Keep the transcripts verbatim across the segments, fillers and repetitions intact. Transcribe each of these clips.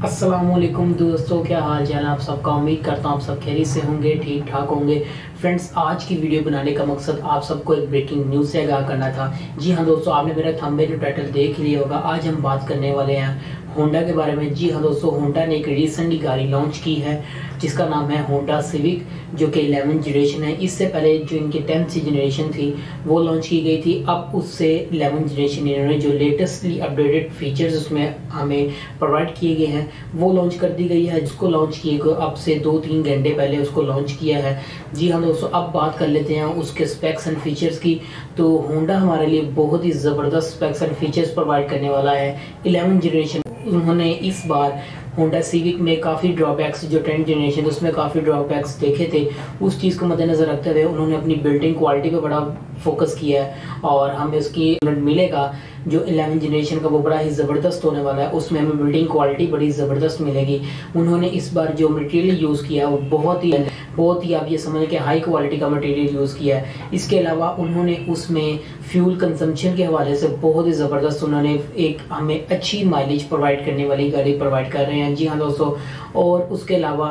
अस्सलामुअलैकुम दोस्तों, क्या हाल चाल है आप सबका। उम्मीद करता हूँ आप सब खैरियत से होंगे, ठीक ठाक होंगे। फ्रेंड्स, आज की वीडियो बनाने का मकसद आप सबको एक ब्रेकिंग न्यूज़ से आगाह करना था। जी हाँ दोस्तों, आपने मेरा थंबनेल टाइटल देख लिया होगा। आज हम बात करने वाले हैं होंडा के बारे में। जी हाँ दोस्तों, होंडा ने एक रिसेंटली गाड़ी लॉन्च की है जिसका नाम है होंडा सिविक, जो कि इलेवन जनरेशन है। इससे पहले जो इनकी टेंथ जनरेशन थी वो लॉन्च की गई थी। अब उससे इलेवन जनरेशन इन्होंने जो लेटेस्टली अपडेटेड फीचर्स उसमें हमें प्रोवाइड किए गए हैं वो लॉन्च कर दी गई है, जिसको लॉन्च किए गए अब से दो तीन घंटे पहले उसको लॉन्च किया है। जी हाँ दोस्तों, अब बात कर लेते हैं उसके स्पेक्स एंड फीचर्स की। तो होंडा हमारे लिए बहुत ही ज़बरदस्त स्पेक्स एंड फीचर्स प्रोवाइड करने वाला है इलेवन जनरेशन। उन्होंने इस बार होंडा सिविक में काफ़ी ड्रॉबैक्स, जो टेंथ जनरेशन उसमें काफ़ी ड्रॉबैक्स देखे थे, उस चीज़ को मद्देनज़र रखते हुए उन्होंने अपनी बिल्डिंग क्वालिटी पे बड़ा फोकस किया है और हमें उसकी यूनिट मिलेगा जो इलेवन जनरेशन का वो बड़ा ही ज़बरदस्त होने वाला है। उसमें हमें बिल्डिंग क्वालिटी बड़ी ज़बरदस्त मिलेगी। उन्होंने इस बार जो मटेरियल यूज़ किया वो बहुत ही बहुत ही आप ये समझें कि हाई क्वालिटी का मटेरियल यूज़ किया है। इसके अलावा उन्होंने उसमें फ्यूल कंजम्पशन के हवाले से बहुत ही ज़बरदस्त उन्होंने एक हमें अच्छी माइलेज प्रोवाइड करने वाली गाड़ी प्रोवाइड कर रहे हैं। जी हाँ दोस्तों, और उसके अलावा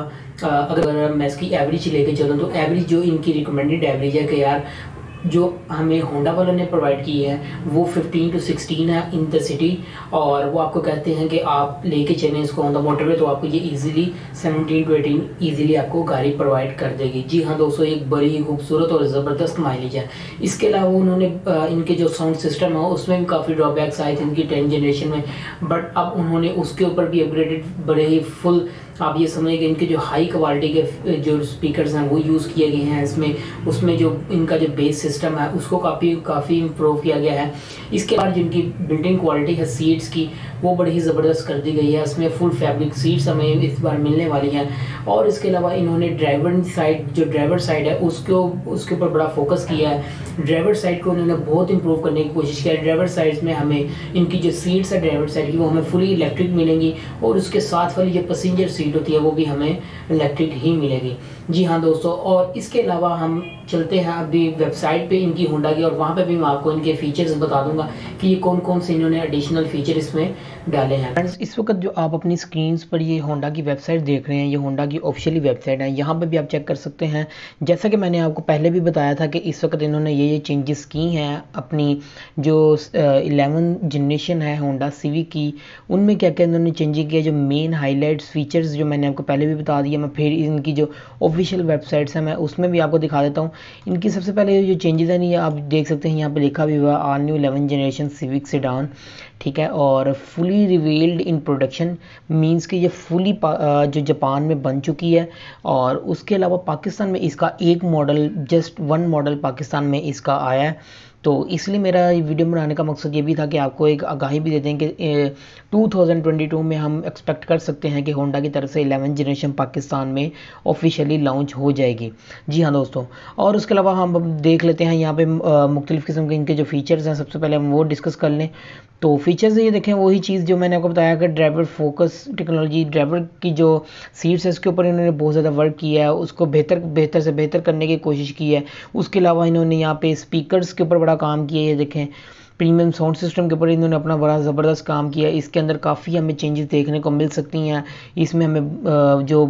अगर मैं इसकी एवरेज लेके चलूँ तो एवरेज जो इनकी रिकमेंडेड एवरेज है कि यार जो हमें होंडा वालों ने प्रोवाइड की है वो फिफ्टीन टू सिक्सटीन है इन द सिटी, और वो आपको कहते हैं कि आप लेके चलें इसको ऑन द मोटरवे तो आपको ये easily seventeen to eighteen easily आपको गाड़ी प्रोवाइड कर देगी। जी हाँ दोस्तों, एक बड़ी ही खूबसूरत और ज़बरदस्त माइलेज है। इसके अलावा उन्होंने इनके जो साउंड सिस्टम है उसमें भी काफ़ी ड्रॉबैक्स आए थे इनकी टेंथ जनरेशन में, बट अब उन्होंने उसके ऊपर भी अपग्रेडेड बड़े ही फुल आप ये समझें कि इनके जो हाई क्वालिटी के जो स्पीकर्स हैं वो यूज़ किए गए हैं इसमें। उसमें जो इनका जो बेस सिस्टम है उसको काफ़ी काफ़ी इम्प्रूव किया गया है। इसके बाद जिनकी बिल्डिंग क्वालिटी है सीट्स की वो बड़ी ही ज़बरदस्त कर दी गई है। इसमें फुल फैब्रिक सीट्स हमें इस बार मिलने वाली हैं। और इसके अलावा इन्होंने ड्राइवर साइड जो ड्राइवर साइड है उसको उसके ऊपर बड़ा फोकस किया है। ड्राइवर साइड को उन्होंने बहुत इंप्रूव करने की कोशिश किया है। ड्राइवर साइड में हमें इनकी जो सीट्स है ड्राइवर साइड की वो हमें फुली इलेक्ट्रिक मिलेंगी, और उसके साथ वाली जो पैसेंजर सीट होती है वो भी हमें इलेक्ट्रिक ही मिलेगी। जी हाँ दोस्तों, और इसके अलावा हम चलते हैं अभी वेबसाइट पे इनकी होंडा की, और वहाँ पे भी मैं आपको इनके फीचर्स बता दूंगा कि ये कौन कौन से इन्होंने एडिशनल फीचर इसमें डाले हैं। फ्रेंड्स, इस वक्त जो आप अपनी स्क्रीन पर ये होंडा की वेबसाइट देख रहे हैं ये होंडा की ऑफिशियली वेबसाइट है। यहाँ पे भी आप चेक कर सकते हैं। जैसा कि मैंने आपको पहले भी बताया था कि इस वक्त इन्होंने ये ये चेंजेस की हैं अपनी जो इलेवन जनरेशन है होंडा सिविक की, उनमें क्या क्या इन्होंने चेंजिंग किया। जो मेन हाईलाइट्स फीचर्स जो मैंने आपको पहले भी बता दिया, मैं फिर इनकी जो ऑफिशियल वेबसाइट्स है मैं उसमें भी आपको दिखा देता हूँ। इनकी सबसे पहले जो चेंजेस हैं ये आप देख सकते हैं, यहाँ पे लिखा भी हुआ all new eleven generation Civic sedan, ठीक है। और fully revealed in production means कि ये फुली जो जापान में बन चुकी है। और उसके अलावा पाकिस्तान में इसका एक model, just one model Pakistan में इसका आया है। तो इसलिए मेरा वीडियो बनाने का मकसद ये भी था कि आपको एक आगाही भी दे दें कि टू थाउजेंड ट्वेंटी टू में हम एक्सपेक्ट कर सकते हैं कि होंडा की तरफ से इलेवन जनरेशन पाकिस्तान में ऑफिशियली लॉन्च हो जाएगी। जी हाँ दोस्तों, और उसके अलावा हम देख लेते हैं यहाँ पे मुख्तलिफ़ किस्म के इनके जो फीचर्स हैं। सबसे पहले हम वो डिस्कस कर लें। तो फीचर्स ये देखें, वही चीज़ जो मैंने आपको बताया कि ड्राइवर फोकस टेक्नोलॉजी, ड्राइवर की जो सीट्स है उसके ऊपर इन्होंने बहुत ज़्यादा वर्क किया है, उसको बेहतर बेहतर से बेहतर करने की कोशिश की है। उसके अलावा इन्होंने यहाँ पे स्पीकर्स के ऊपर बड़ा काम किया है। ये देखें, प्रीमियम साउंड सिस्टम के ऊपर इन्होंने अपना बड़ा ज़बरदस्त काम किया है। इसके अंदर काफ़ी हमें चेंजेस देखने को मिल सकती हैं। इसमें हमें जो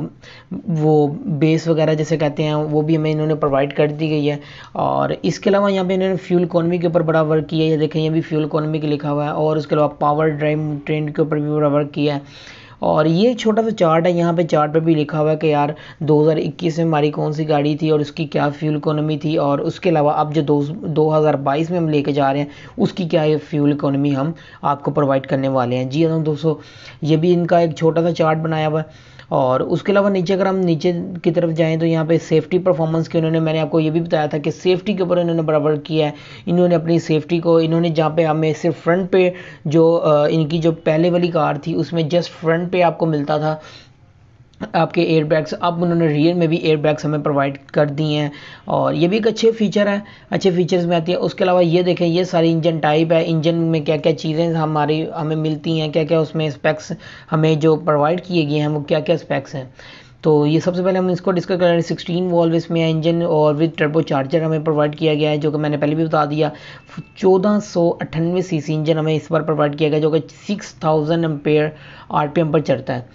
वो बेस वगैरह जैसे कहते हैं वो भी हमें इन्होंने प्रोवाइड कर दी गई है। और इसके अलावा यहाँ पे इन्होंने फ्यूल इकोनॉमी के ऊपर बड़ा वर्क किया है। ये देखें, ये भी फ्यूल इकोनॉमी के लिखा हुआ है। और उसके अलावा पावर ड्राइव ट्रेंड के ऊपर भी बड़ा वर्क किया है। और ये एक छोटा सा चार्ट है, यहाँ पे चार्ट पे भी लिखा हुआ है कि यार दो हज़ार इक्कीस में हमारी कौन सी गाड़ी थी और उसकी क्या फ्यूल इकोनॉमी थी, और उसके अलावा अब जो दो हज़ार बाईस में हम लेके जा रहे हैं उसकी क्या ये फ्यूल इकोनॉमी हम आपको प्रोवाइड करने वाले हैं। जी हाँ दोस्तों, ये भी इनका एक छोटा सा चार्ट बनाया हुआ है। और उसके अलावा नीचे अगर हम नीचे की तरफ जाएं तो यहाँ पे सेफ्टी परफॉर्मेंस के उन्होंने, मैंने आपको ये भी बताया था कि सेफ्टी के ऊपर इन्होंने बड़ा वर्क किया है। इन्होंने अपनी सेफ्टी को इन्होंने जहाँ पे हमें सिर्फ फ्रंट पे जो इनकी जो पहले वाली कार थी उसमें जस्ट फ्रंट पे आपको मिलता था आपके एयर बैग्स, अब उन्होंने रियर में भी एयर बैग्स हमें प्रोवाइड कर दिए हैं। और ये भी एक अच्छे फीचर है, अच्छे फीचर्स में आती है। उसके अलावा ये देखें, ये सारी इंजन टाइप है, इंजन में क्या क्या चीज़ें हमारी हमें मिलती हैं, क्या क्या उसमें स्पेक्स हमें जो प्रोवाइड किए गए हैं वो क्या क्या स्पेक्स हैं। तो ये सबसे पहले हम इसको डिस्कस कर रहे हैं। सिक्सटीन वॉल्व इसमें इंजन और विद टर्बो चार्जर हमें प्रोवाइड किया गया है, जो कि मैंने पहले भी बता दिया। चौदह सौ अट्ठानवे सी सी इंजन हमें इस बार प्रोवाइड किया गया, जो कि six thousand ampere R P M पर चलता है।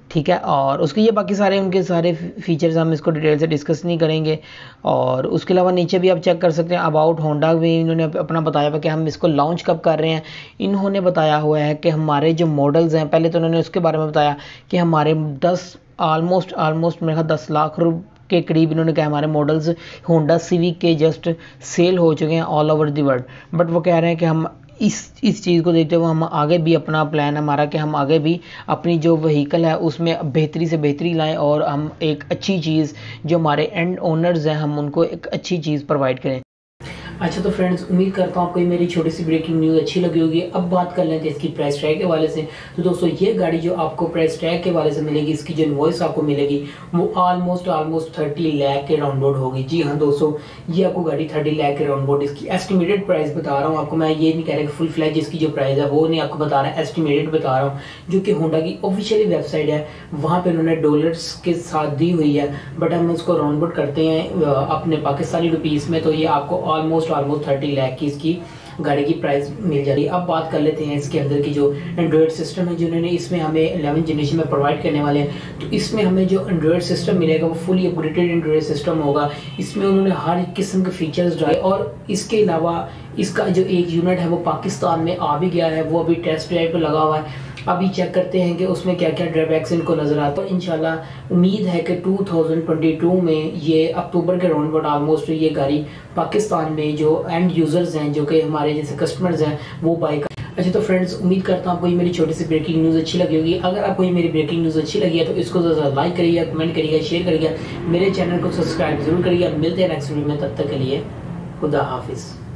ठीक है। और उसके ये बाकी सारे उनके सारे फीचर्स हम इसको डिटेल से डिस्कस नहीं करेंगे। और उसके अलावा नीचे भी आप चेक कर सकते हैं अबाउट होंडा भी इन्होंने अपना बताया हुआ कि हम इसको लॉन्च कब कर रहे हैं। इन्होंने बताया हुआ है कि हमारे जो मॉडल्स हैं, पहले तो उन्होंने उसके बारे में बताया कि हमारे दस ऑलमोस्ट ऑलमोस्ट मेरे ख्याल दस लाख रुपये के करीब इन्होंने कहा हमारे मॉडल्स होंडा सिविक के जस्ट सेल हो चुके हैं all over the world. But वो कह रहे हैं कि हम इस इस चीज़ को देखते हुए हम आगे भी अपना प्लान है हमारा कि हम आगे भी अपनी जो व्हीकल है उसमें बेहतरी से बेहतरी लाएं और हम एक अच्छी चीज़ जो हमारे एंड ओनर्स हैं हम उनको एक अच्छी चीज़ प्रोवाइड करें। अच्छा तो फ्रेंड्स, उम्मीद करता हूँ आपको ये मेरी छोटी सी ब्रेकिंग न्यूज़ अच्छी लगी होगी। अब बात कर लेते हैं इसकी प्राइस टैग के वाले से। तो दोस्तों ये गाड़ी जो आपको प्राइस टैग के वाले से मिलेगी, इसकी जो इनवॉइस आपको मिलेगी वो ऑलमोस्ट ऑलमोस्ट थर्टी लाख के राउंड बोर्ड होगी। जी हाँ दोस्तों, ये आपको गाड़ी थर्टी लाख के राउंड बोर्ड, इसकी एस्टिमेटेड प्राइस बता रहा हूँ आपको। मैं ये नहीं कह रहा कि फुल फ्लैज इसकी जो प्राइस है वो नहीं आपको बता रहा है, एस्टिमेटेड बता रहा हूँ, जो कि होंडा की ऑफिशियली वेबसाइट है वहाँ पर उन्होंने डॉलर्स के साथ दी हुई है। बट हम उसको राउंड बोर्ड करते हैं अपने पाकिस्तानी रुपीज़ में, तो ये आपको ऑलमोस्ट ऑलमोस्ट थर्टी लाख की इसकी गाड़ी की प्राइस मिल जा रही है। अब बात कर लेते हैं इसके अंदर की जो एंड्रॉयड सिस्टम है जो उन्होंने इसमें हमें इलेवन जनरेशन में प्रोवाइड करने वाले हैं। तो इसमें हमें जो एंड्रॉयड सिस्टम मिलेगा वो फुली अपग्रेडेड एंड्रॉयड सिस्टम होगा। इसमें उन्होंने हर किस्म के फीचर्स डाले और इसके अलावा इसका जो एक यूनिट है वो पाकिस्तान में आ भी गया है, वो अभी टेस्ट ड्राइव पर लगा हुआ है। अभी चेक करते हैं कि उसमें क्या क्या ड्रॉबैक्स इनको नजर आता है। इंशाल्लाह उम्मीद है कि टू थाउजेंड ट्वेंटी टू में ये अक्टूबर के राउंड बट ऑलमोस्ट ये गाड़ी पाकिस्तान में जो एंड यूजर्स हैं जो कि हमारे जैसे कस्टमर्स हैं वो बाई कर। अच्छा तो फ्रेंड्स, उम्मीद करता हूँ आपको ये मेरी छोटी सी ब्रेकिंग न्यूज़ अच्छी लगी होगी। अगर आपको ये मेरी ब्रेकिंग न्यूज़ अच्छी लगी है तो इसको ज़रा लाइक करिएगा, कमेंट करिएगा, शेयर करिएगा, मेरे चैनल को सब्सक्राइब जरूर करिएगा। मिलते हैं नेक्स्ट वीडियो में, तब तक के लिए खुदा हाफिज़।